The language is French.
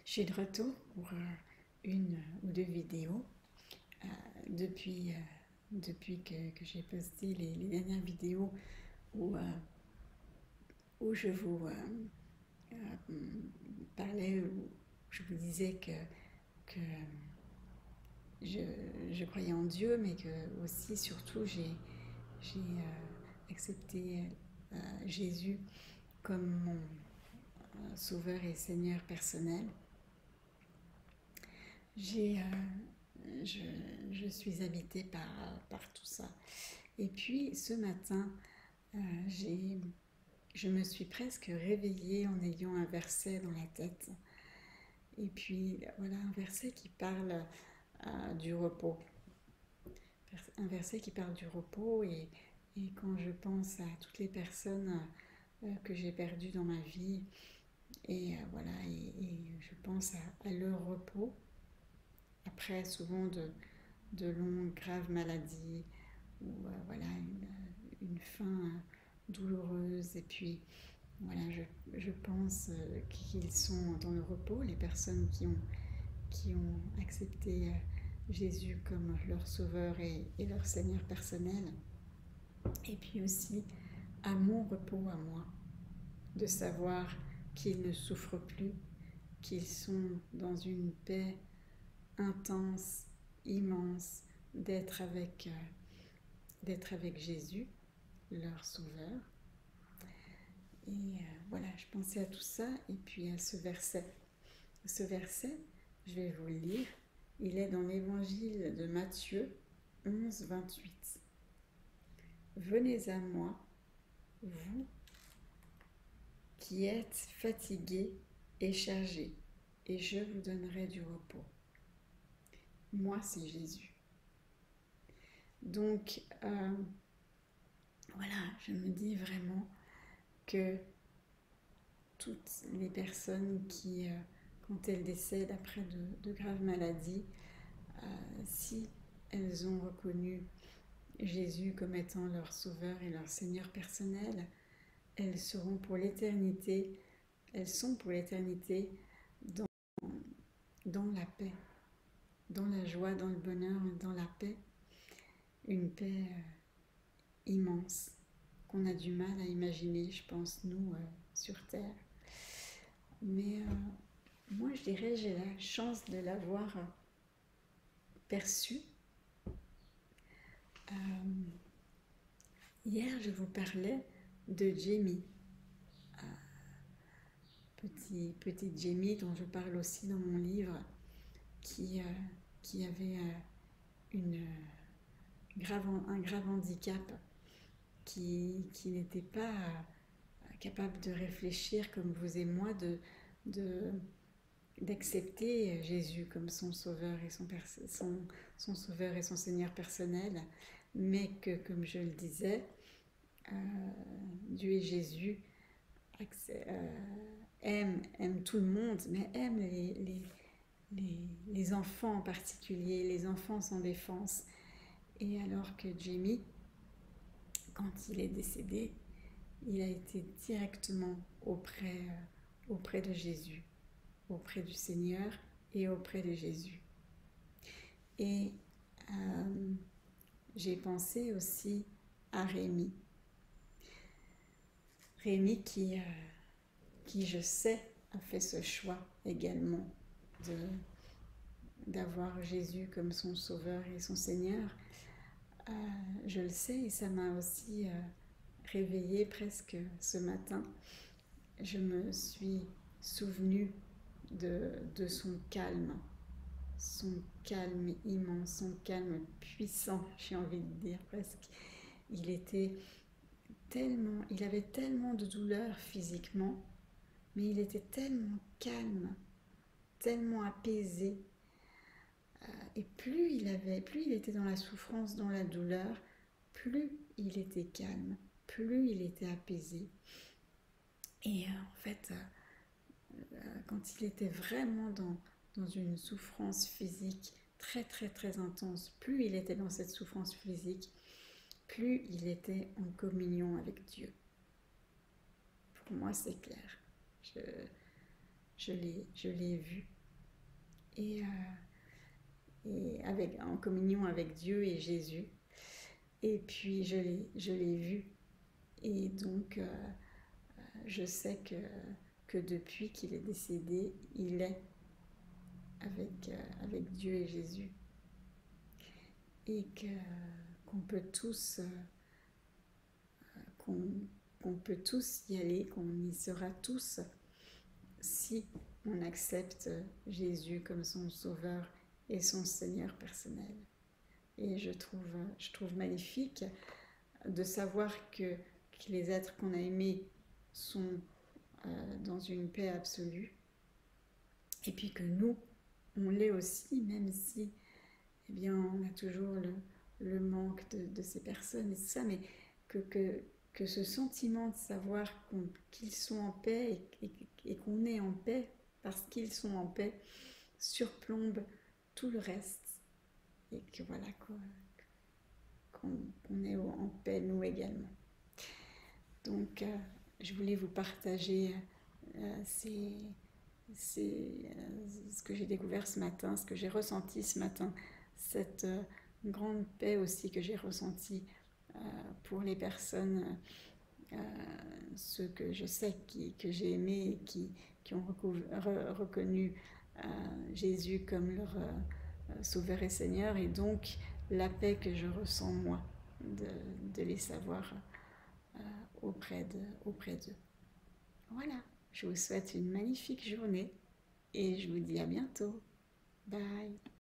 Je suis de retour pour une ou deux vidéos euh, depuis, depuis que j'ai posté les dernières vidéos où, où je vous parlais, où je vous disais que je, je croyais en Dieu, mais que aussi, surtout, j'ai accepté Jésus comme mon sauveur et Seigneur personnel. J'ai, je, je suis habitée par tout ça. Et puis ce matin, euh, j'ai, je me suis presque réveillée en ayant un verset dans la tête. Et puis voilà, un verset qui parle du repos. Un verset qui parle du repos et quand je pense à toutes les personnes que j'ai perdues dans ma vie, et voilà, et je pense à leur repos, après souvent de longues, graves maladies, ou voilà, une fin douloureuse. Et puis, voilà, je pense qu'ils sont dans le repos, les personnes qui ont accepté Jésus comme leur sauveur et leur Seigneur personnel. Et puis aussi, à mon repos, à moi, de savoir qu'ils ne souffrent plus, qu'ils sont dans une paix intense, immense, d'être avec Jésus, leur sauveur. Et voilà, je pensais à tout ça et puis à ce verset. Ce verset, je vais vous le lire. Il est dans l'évangile de Matthieu 11, 28. Venez à moi, vous qui êtes fatigués et chargés, et je vous donnerai du repos. Moi, c'est Jésus. Donc, voilà, je me dis vraiment que toutes les personnes qui, quand elles décèdent après de graves maladies, si elles ont reconnu Jésus comme étant leur sauveur et leur Seigneur personnel, elles seront pour l'éternité, elles sont pour l'éternité dans, dans la paix, dans la joie, dans le bonheur, dans la paix, une paix immense qu'on a du mal à imaginer, je pense, nous, sur Terre. Mais moi, je dirais, j'ai la chance de l'avoir perçu. Hier, je vous parlais de Jamie, petite Jamie dont je parle aussi dans mon livre, qui avait un grave handicap, qui n'était pas capable de réfléchir comme vous et moi, d'accepter Jésus comme son sauveur et son sauveur et son Seigneur personnel, mais que, comme je le disais, Dieu et Jésus aiment tout le monde, mais aiment les enfants en particulier, les enfants sans défense. Et alors que Jamie, quand il est décédé, il a été directement auprès de Jésus, auprès du Seigneur et auprès de Jésus. Et j'ai pensé aussi à Rémi. Rémi qui, je sais, a fait ce choix également d'avoir Jésus comme son sauveur et son Seigneur. Je le sais et ça m'a aussi réveillée presque ce matin. Je me suis souvenue de son calme immense, son calme puissant, j'ai envie de dire presque. Il avait tellement de douleur physiquement, mais il était tellement calme, tellement apaisé. Et plus il était dans la souffrance, dans la douleur, plus il était calme, plus il était apaisé. Et en fait, quand il était vraiment dans une souffrance physique très très très intense, plus il était dans cette souffrance physique, plus il était en communion avec Dieu. Pour moi, c'est clair. Je l'ai vu. et, en communion avec Dieu et Jésus. Et puis je l'ai vu. Et donc je sais que depuis qu'il est décédé, il est avec Dieu et Jésus. Et qu'on peut tous qu'on peut tous y aller, qu'on y sera tous si on accepte Jésus comme son sauveur et son Seigneur personnel. Et je trouve magnifique de savoir que les êtres qu'on a aimés sont dans une paix absolue, et puis que nous, on l'est aussi, même si eh bien, on a toujours le manque de ces personnes et tout ça, mais que ce sentiment de savoir qu'ils sont en paix et qu'on est en paix parce qu'ils sont en paix surplombe tout le reste, et que voilà qu'on est en paix nous également. Donc je voulais vous partager ce que j'ai découvert ce matin, ce que j'ai ressenti ce matin, cette grande paix aussi que j'ai ressentie pour les personnes, ceux que je sais que j'ai aimés et qui ont reconnu Jésus comme leur Sauveur et Seigneur, et donc la paix que je ressens moi de les savoir auprès d'eux. Voilà, je vous souhaite une magnifique journée et je vous dis à bientôt. Bye.